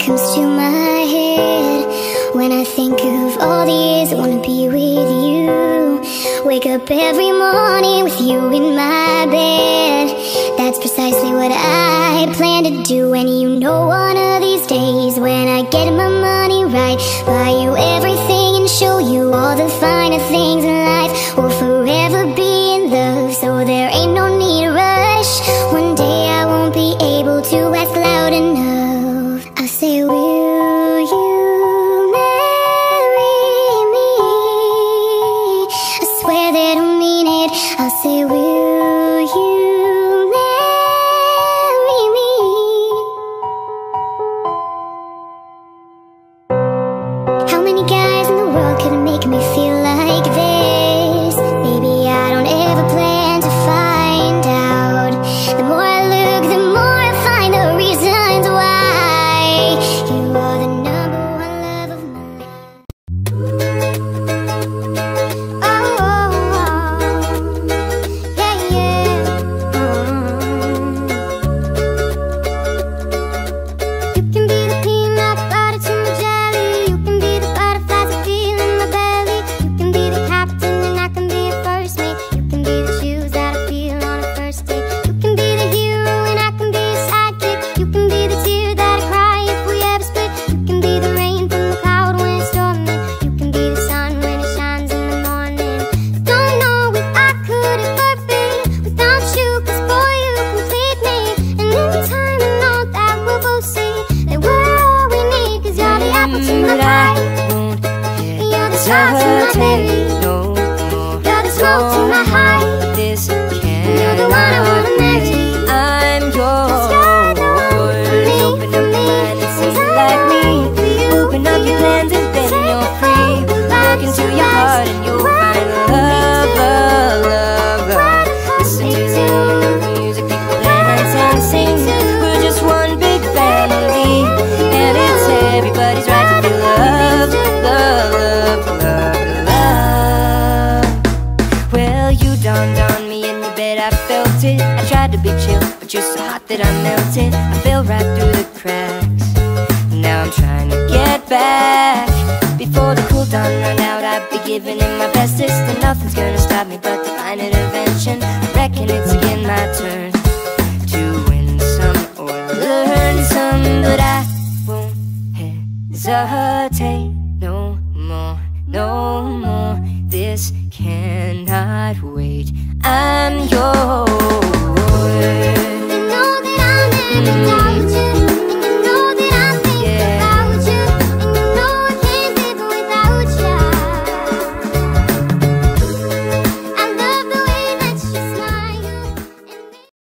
comes to my head when I think of all the years I wanna be with you. Wake up every morning with you in my bed. That's precisely what I plan to do. And you know one of these days when I get my money right, buy you everything and show you all the finer things in life. We'll forever be in love, so there ain't no need to rush. One day I won't be able to ask loud enough. I'll say, will you marry me? I swear that I mean it. I'll say, will you marry me? How many guys in the world could make me feel like this? Maybe I don't ever plan to find out. The more I look, the more I find the reasons why. You are the number one love of my life. Yeah, yeah. You can be the peanut butter to my jelly. You can be the butterflies I feel in my belly. You can be the captain and I can be your first mate. You can be the shoes that I feel on a first date. You can be the hero and I can be your sidekick. You can be the tear that I cry if we ever split. You can be the rain from the cloud when it's storming. You can be the sun when it shines in the morning. Don't know if I could ever be without you, 'cause boy, you complete me. And in time I know that we'll both see that we're all we need, 'cause you're the apple to my pie. And you're the star to my berry. You're the smoke to my high. This And you're the one I wanna marry. I'm yours. You're the one for me, Open for up your me. mind and see 'Cause it I like me. want for you, Open for up your you. plans and then Take you're all free. the Look lights into and your lights. heart and you'll Why find don't we love, do? love, love, love. Listen me to the music people dance and sing. We're just one big family, and it's everybody's right to feel loved, love, love, love, love. Well, you dawned on me in your bed, I felt it. I tried to be chill, but you're so hot that I melted. I fell right through the cracks. Now I'm trying to get back. Before the cool down run out, I'd be giving it my bestest. And nothing's gonna stop me but divine intervention. I reckon it's again my turn to win some or learn some, but I won't hesitate no more, no more. This cannot wait.